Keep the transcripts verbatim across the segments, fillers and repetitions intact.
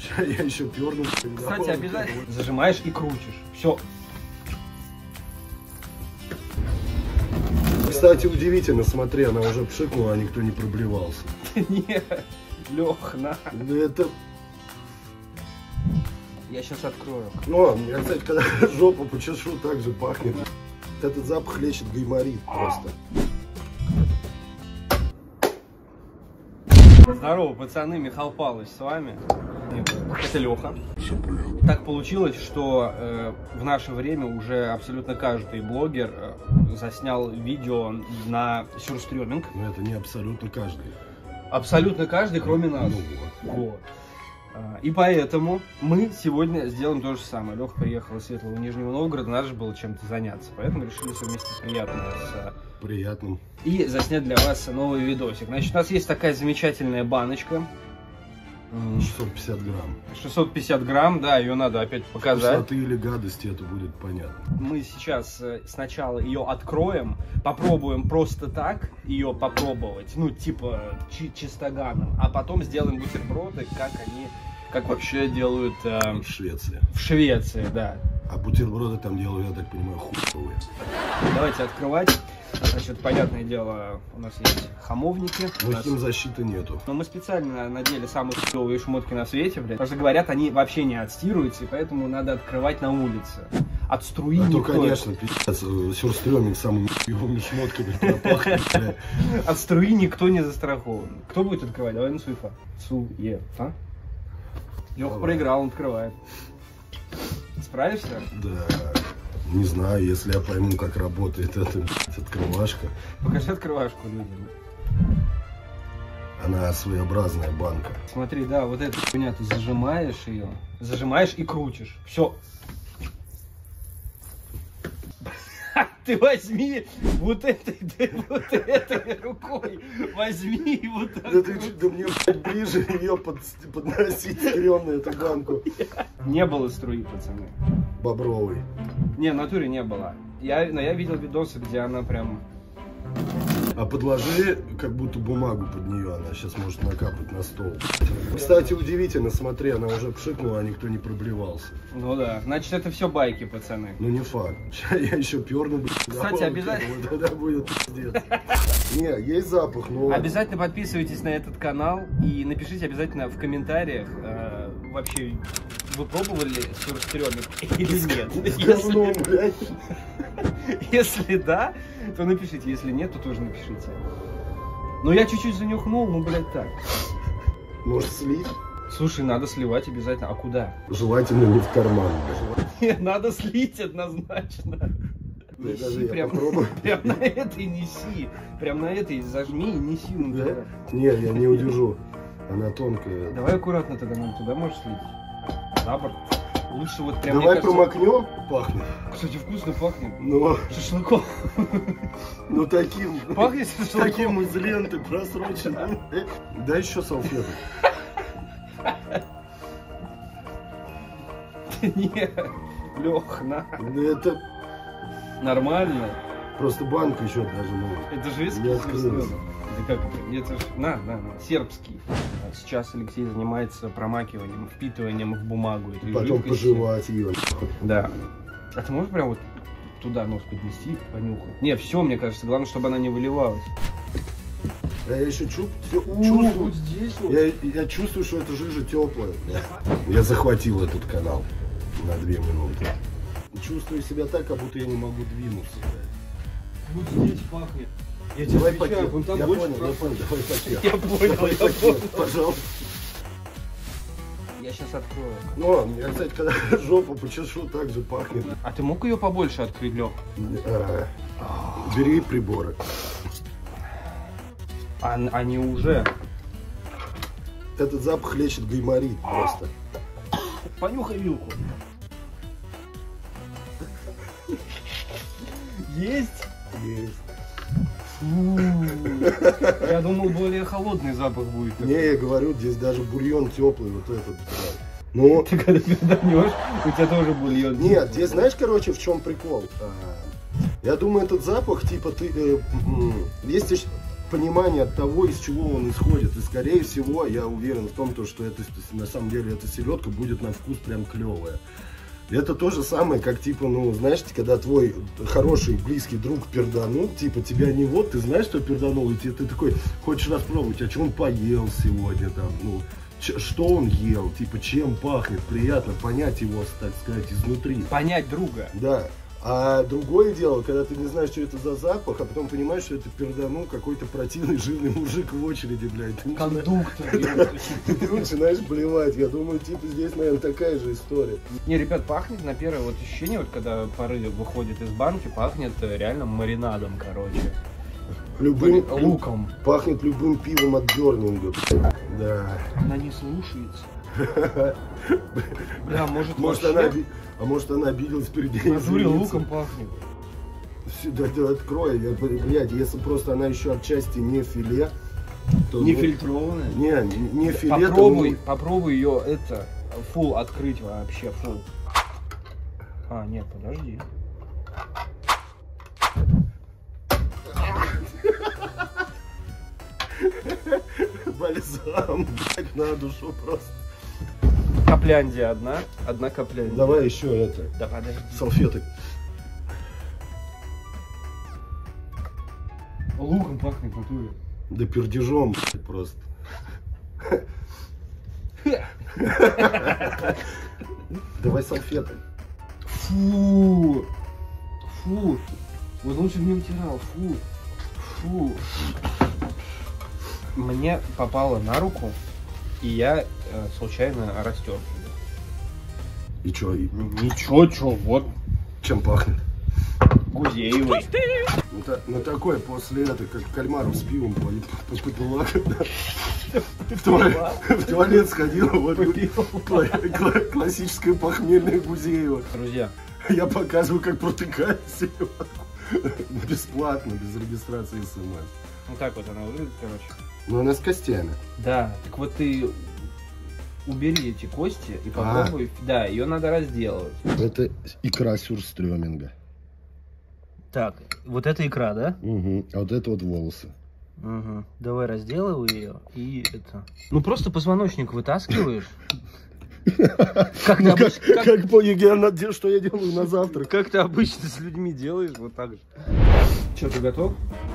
Я еще перну. Кстати, обязательно зажимаешь и крутишь. Все. Кстати, удивительно, смотри, она уже пшикнула, а никто не проблевался. Нет, Лех, на. Это... Я сейчас открою. Ну, я, кстати, когда жопу почешу, так же пахнет. Этот запах лечит гайморит просто. Здорово, пацаны, Михаил Павлович с вами. Это Леха. Так получилось, что э, в наше время уже абсолютно каждый блогер э, заснял видео на сюрстрёминг. Но это не абсолютно каждый. Абсолютно каждый, кроме нас. Ну, вот. Вот. И поэтому мы сегодня сделаем то же самое. Леха приехал из Светлого Нижнего Новгорода, надо же было чем-то заняться. Поэтому решили совместить приятное с приятным. И заснять для вас новый видосик. Значит, у нас есть такая замечательная баночка. шестьсот пятьдесят грамм. шестьсот пятьдесят грамм, да, ее надо опять показать. Вкусноты или гадости, это будет понятно. Мы сейчас сначала ее откроем, попробуем просто так ее попробовать, ну, типа чи чистоганом, а потом сделаем бутерброды, как они, как вообще делают э, в Швеции. В Швеции, да. А бутерброды там делают, я так понимаю, хуевые. Давайте открывать. Значит, понятное дело, у нас есть хамовники. Но нас... химзащиты нету. Но мы специально надели самые хуевые шмотки на свете, блядь. Потому что говорят, они вообще не отстирываются, и поэтому надо открывать на улице. От струи а никто... то, конечно, пиздец, сюрстрёминг самыми хуевыми шмотками пропахнет, блядь. От струи никто не застрахован. Кто будет открывать? Давай на суефа. Суефа. Леха проиграл, он открывает. Справишься? Да. Не знаю, если я пойму, как работает эта открывашка. Покажи открывашку людям. Она своеобразная банка. Смотри, да, вот эту хуйня, ты зажимаешь ее, зажимаешь и крутишь. Все. Ты возьми вот этой, вот этой рукой, возьми и вот так. Да ты да мне ближе ее под, подносить стрёмно, эту банку. Не было струи, пацаны. Бобровый. Не, в натуре не было. Я, но я видел видосы, где она прям... А подложи как будто бумагу под нее, она сейчас может накапать на стол. Кстати, удивительно, смотри, она уже пшикнула, а никто не проблевался. Ну да, значит это все байки, пацаны. Ну не факт. Я еще перну, блядь. Кстати, обязательно... Вот тогда будет пиздец. Не, есть запах, но... Обязательно подписывайтесь на этот канал и напишите обязательно в комментариях, э, вообще, вы пробовали сюрстрёминг или нет? Говном, блядь. Если да, то напишите, если нет, то тоже напишите. Ну я чуть-чуть занюхнул, ну блядь так. Может слить? Слушай, надо сливать обязательно. А куда? Желательно не в карман. Нет, надо слить однозначно. Неси, даже я прям, попробую. Прям на этой неси. Прям на этой зажми и неси. Ну, да? Нет, я не удержу. Она тонкая. Давай аккуратно тогда, нам туда можешь слить. За борт. Лучше вот прям. Давай кажется... промокнем. Пахнет. Кстати, вкусно пахнет. Но... Шашлыком. Ну таким. Пахнет шашлыком. Таким из ленты просроченным. Дай еще салфетку. Не, Лех, на. Это нормально. Просто банка еще даже, ну. Это шведский не открылся. Это как это? Это ж... на, на, на, сербский. Сейчас Алексей занимается промакиванием, впитыванием в бумагу. Потом пожевать ее. Да. А ты можешь прям вот туда нос поднести, понюхать? Не, все, мне кажется, главное, чтобы она не выливалась. А я еще чу О, чувствую, вот здесь вот. Я, я чувствую, что эта жижа теплая. Я захватил этот канал на две минуты. Чувствую себя так, как будто я не могу двинуться. Вот здесь пахнет. Я тебе Давай отвечаю, пакет. вон там Я больше понял, прав... я понял, давай пакет. Я понял, давай я пакет, понял. пожалуйста. Я сейчас открою. Ну, я, кстати, когда жопу почешу, так же пахнет. А ты мог ее побольше открыть, Лёх? А, бери приборы. А, они уже. Этот запах лечит гайморит просто. Понюхай вилку. Есть? Есть. Фу. Я думал, более холодный запах будет. Не, я говорю, здесь даже бульон теплый, вот этот. Ну, ты когда переданешь, у тебя тоже бульон. Нет, здесь знаешь, короче, в чем прикол? Я думаю, этот запах, типа, ты, э, есть понимание от того, из чего он исходит. И скорее всего, я уверен в том, что это, на самом деле эта селедка будет на вкус прям клевая. Это то же самое, как типа, ну, знаешь, когда твой хороший, близкий друг перданул, типа, тебя не вот, ты знаешь, что перданул, и ты, ты такой, хочешь распробовать, а что он поел сегодня, там, ну, ч, что он ел, типа, чем пахнет, приятно понять его, так сказать, изнутри. Понять друга. Да. А другое дело, когда ты не знаешь, что это за запах, а потом понимаешь, что это перданул какой-то противный жирный мужик в очереди, блядь. Ты Кондуктор. Ты начинаешь блевать. Я думаю, типа, здесь, наверное, такая же история. Не, ребят, пахнет на первое вот ощущение, вот когда пары выходит из банки, пахнет реально маринадом, короче. Любым луком. Пахнет любым пивом от Бёрнинга. Да. Она не слушается. Бля, может, может вообще... она, а может она обиделась перед ней. Назуре луком пахнет. Да, да, открой, я, блядь, если просто она еще отчасти не филе, то... Не фильтрованная? Не, не филе, попробуй, то... попробуй ее, это, фул открыть вообще, фул. А, нет, подожди. Бальзам, блядь, на душу просто. Капляндия одна, одна капляндия. Давай еще это. Да подожди. Салфеток. Луком пахнет в натуре. Да пердежом, блядь, просто. Давай салфеток. Фу. Фу. Вот лучше бы не утирал. Фу. Фу. Мне попало на руку, и я э, случайно растер. И чё? И... Ничего, чё, вот. Чем пахнет? Гузеевый. Ну, та, ну такой после этого, как кальмаров с пивом попила, когда в туалет, в туалет сходила, вот классическое похмельное Гузеева. Друзья, я показываю, как протыкать селедку. Бесплатно, без регистрации СМС. Вот так вот она выглядит, короче. Ну она с костями. Да, так вот ты убери эти кости и попробуй. А. Да, ее надо разделывать. Это икра сюрстрёминга. Так, вот это икра, да? Угу. А вот это вот волосы. Угу. Давай разделывай ее и это. Ну просто позвоночник вытаскиваешь. Как по ЕГЭ, что я делаю на завтрак. Как ты обычно с людьми делаешь, вот так же. Че, ты готов?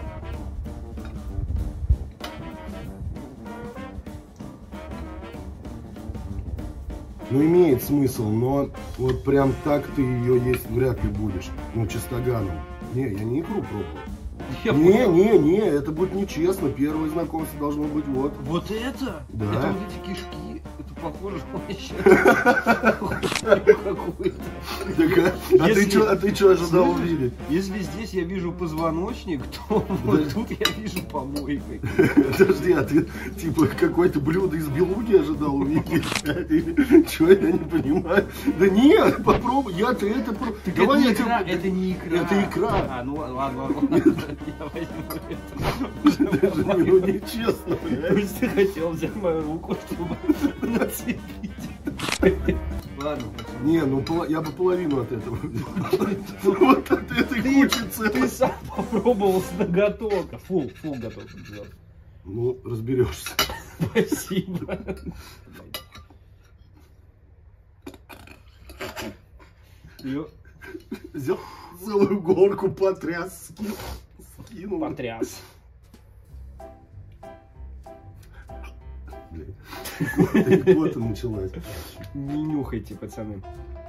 Ну, имеет смысл, но вот прям так ты ее есть вряд ли будешь. Ну, чистоганом. Не, я не икру пробую. Я не, понял. не, не, это будет нечестно. Первое знакомство должно быть вот. Вот это? Да. Это вот эти кишки. Это похоже вообще. А ты что, а ты что ожидал увидеть? Если здесь я вижу позвоночник, то вот тут я вижу помойку. Подожди, а ты типа какое-то блюдо из белуги ожидал увидеть? Чего я не понимаю? Да нет, попробуй, я-то это пробую. Это не икра, это не икра. Это икра. А, ну ладно, ладно. Я возьму это. Даже ну, нечестно. То есть ты хотел взять мою руку, чтобы нацепить. Ладно. Не, ну я бы половину от этого. Вот от этой кучицы. Ты сам попробовал с ноготока. Фу, фу, готов. Ну, разберешься. Спасибо. Взял целую горку, потряс, скинул. Потряс. Икота началась. Не нюхайте, пацаны.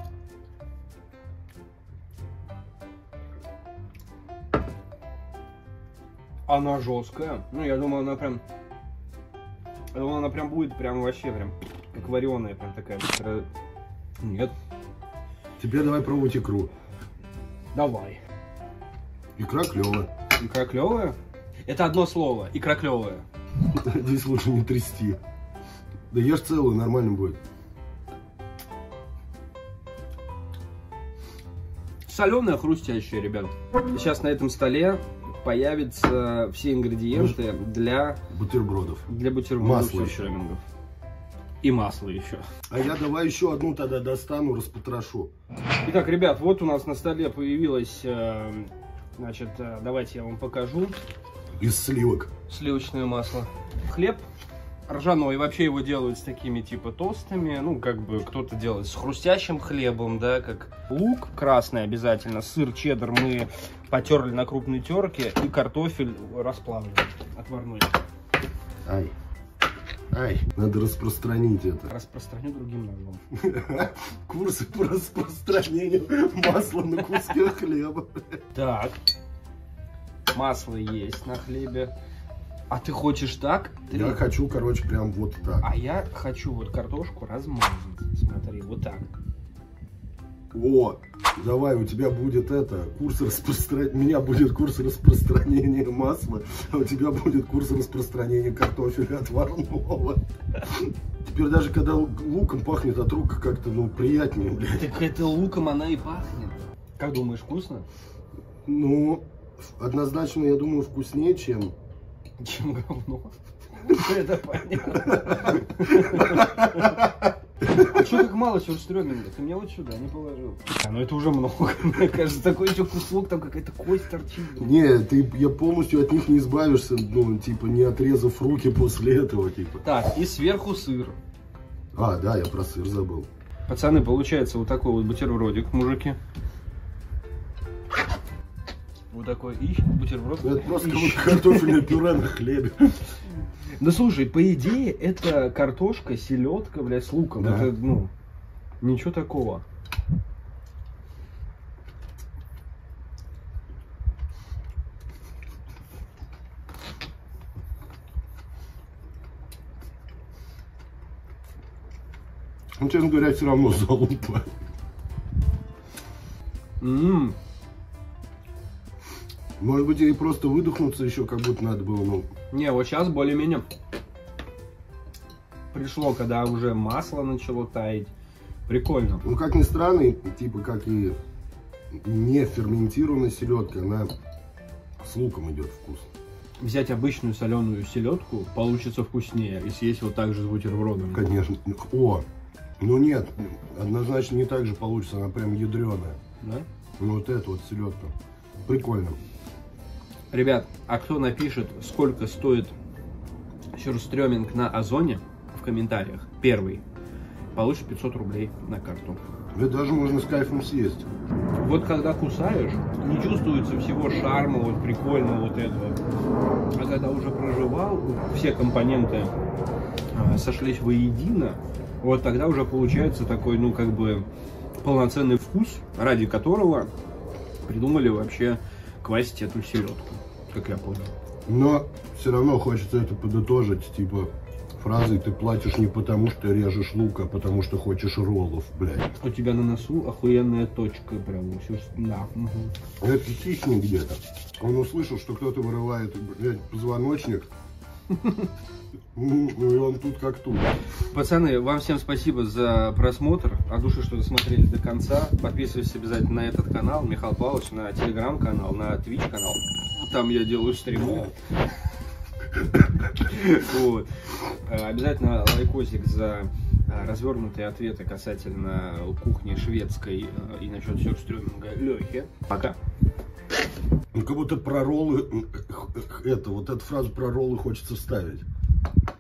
Она жесткая. Ну, я думаю, она прям... Я думаю, она прям будет прям вообще прям как вареная, прям такая. Нет. Теперь давай пробовать икру. Давай. Икра клевая. Икра клевая? Это одно слово. Икра клевая. Здесь лучше не трясти. Да ешь целую, нормально будет. Соленая, хрустящая, ребят. Сейчас на этом столе появятся все ингредиенты для бутербродов. Для бутербродов. Масло еще. И масло еще. А я давай еще одну тогда достану, распотрошу. Итак, ребят, вот у нас на столе появилась, значит, давайте я вам покажу. Из сливок. Сливочное масло. Хлеб ржаной. Вообще его делают с такими типа тостами. Ну, как бы кто-то делает с хрустящим хлебом, да, как лук красный обязательно. Сыр, чеддер мы потерли на крупной терке. И картофель расплавленный, отварной. Ай. Ай, надо распространить это. Распространю другим ножом. Курсы по распространению масла на куске хлеба. Так. Масло есть на хлебе. А ты хочешь так? Ты... Я хочу, короче, прям вот так. А я хочу вот картошку размазать. Смотри, вот так. О, давай, у тебя будет это, курс распространения, у меня будет курс распространения масла, а у тебя будет курс распространения картофеля отварного. Теперь даже когда луком пахнет от рук, как-то, ну, приятнее, блядь. Так это луком она и пахнет. Как думаешь, вкусно? Ну, однозначно, я думаю, вкуснее, чем... Чем говно. Это понятно. А что так мало сюрстрёминга? Ты мне вот сюда не положил. А, ну это уже много. Мне кажется, такой еще кусок, там какая-то кость торчит. Не, ты, я полностью от них не избавишься, ну, типа, не отрезав руки после этого, типа. Так, и сверху сыр. А, да, я про сыр забыл. Пацаны, получается вот такой вот бутербродик, мужики. Вот такой ищ, бутерброд. Это просто картофельное пюре на хлебе. Да слушай, по идее, это картошка, селедка, блядь, с луком. Да. Это, ну, ничего такого. Ну, честно говоря, все равно залупа. Ммм. Может быть, ей просто выдохнуться еще как будто надо было, ну... Не, вот сейчас более-менее пришло, когда уже масло начало таять. Прикольно. Ну, как ни странно, типа, как и не ферментированная селедка, она с луком идет вкус. Взять обычную соленую селедку получится вкуснее, и съесть вот так же с бутербродом. Конечно. О, ну нет, однозначно не так же получится, она прям ядреная. Да? Ну, вот эта вот селедка. Прикольно. Ребят, а кто напишет, сколько стоит сюрстрёминг на Озоне в комментариях, первый, получит пятьсот рублей на карту. Это даже можно с кайфом съесть. Вот когда кусаешь, не чувствуется всего шарма, вот прикольного вот этого. А когда уже прожевал, все компоненты а, сошлись воедино, вот тогда уже получается такой, ну, как бы, полноценный вкус, ради которого придумали вообще квасить эту селедку, как я понял. Но все равно хочется это подытожить, типа, фразой: ты платишь не потому, что режешь лук, а потому, что хочешь роллов, блядь. У тебя на носу охуенная точка, прям, все, да. Угу. Это хищник где-то. Он услышал, что кто-то вырывает, блядь, позвоночник. Ну, и он тут как тут. Пацаны, вам всем спасибо за просмотр. От души, что досмотрели до конца. Подписывайтесь обязательно на этот канал, Михаил Павлович, на телеграм-канал, на твич канал. Там я делаю стримы. Вот. Обязательно лайкосик за развернутые ответы касательно кухни шведской и насчет сюрстрёминга Лёхи. Пока. Ну, как будто про роллы, это, вот эту фразу про роллы хочется вставить.